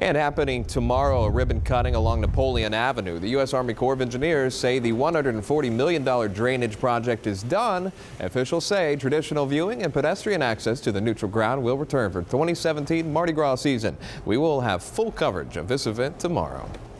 And happening tomorrow, a ribbon cutting along Napoleon Avenue. The U.S. Army Corps of Engineers say the $140 million drainage project is done. Officials say traditional viewing and pedestrian access to the neutral ground will return for 2017 Mardi Gras season. We will have full coverage of this event tomorrow.